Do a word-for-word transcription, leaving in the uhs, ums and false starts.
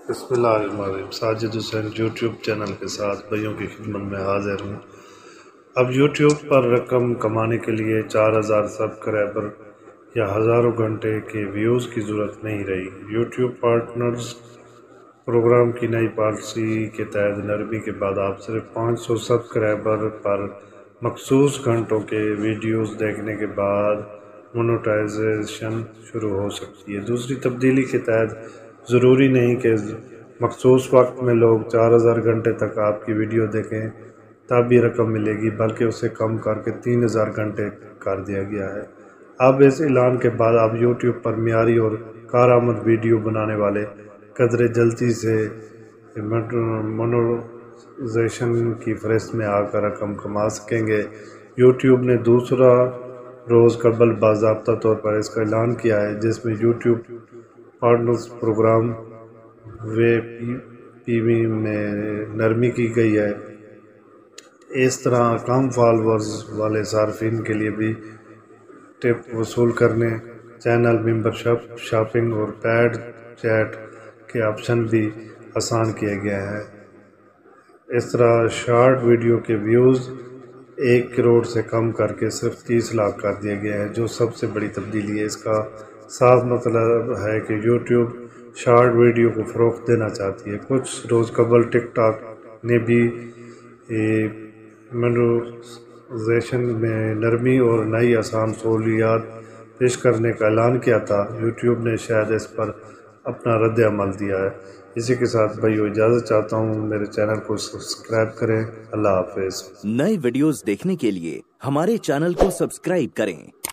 بسم اللہ الرحمن الرحیم۔ ساجد حسین یوٹیوب چینل کے ساتھ بھائیوں کی خدمت میں حاضر ہوں۔ اب یوٹیوب پر رقم کمانے کے لیے چار ہزار سبسکرائبر یا ہزاروں گھنٹے کے ویوز کی ضرورت نہیں رہی۔ یوٹیوب پارٹنرز پروگرام کی نئی پالیسی کے تحت نرمی کے بعد آپ صرف پانچ سو سبسکرائبر پر مخصوص گھنٹوں کے ویڈیوز دیکھنے کے بعد مونیٹائزیشن شروع ہو سکتی ہے۔ دوسری تبدیلی کے تحت ضروری نہیں کہ مخصوص وقت میں لوگ چار ہزار گھنٹے تک آپ کی ویڈیو دیکھیں تب بھی رقم ملے گی، بلکہ اسے کم کر کے تین ہزار گھنٹے کر دیا گیا ہے۔ اب اس اعلان کے بعد آپ یوٹیوب پر معیاری اور کارآمد ویڈیو بنانے والے قدرے جلدی سے مونیٹائزیشن کی فہرست میں آ کر رقم کما سکیں گے۔ یوٹیوب نے دوسرا روز قبل باضابطہ طور پر اس کا اعلان کیا ہے، جس میں یوٹیوب پارٹنرز پروگرام وے پی وی میں نرمی کی گئی ہے۔ اس طرح کم فالوورز والے صارفین کے لیے بھی ٹپ وصول کرنے، چینل ممبرشپ، شاپنگ اور پیڈ چیٹ کے آپشن بھی آسان کیے گئے ہیں۔ اس طرح شارٹ ویڈیو کے ویوز ایک کروڑ سے کم کر کے صرف تیس لاکھ کر دیے گئے ہیں، جو سب سے بڑی تبدیلی ہے۔ اس کا صاف مطلب ہے کہ یوٹیوب شارٹ ویڈیو کو فروغ دینا چاہتی ہے۔ کچھ روز قبل ٹک ٹاک نے بھی مونیٹائزیشن میں نرمی اور نئی آسان سہولیات پیش کرنے کا اعلان کیا تھا۔ یوٹیوب نے شاید اس پر اپنا رد عمل دیا ہے۔ اسی کے ساتھ بھائیو اجازت چاہتا ہوں، میرے چینل کو سبسکرائب کریں۔ اللہ حافظ۔ نئے ویڈیوز دیکھنے کے لیے ہمارے چینل کو سبسکرائب کریں۔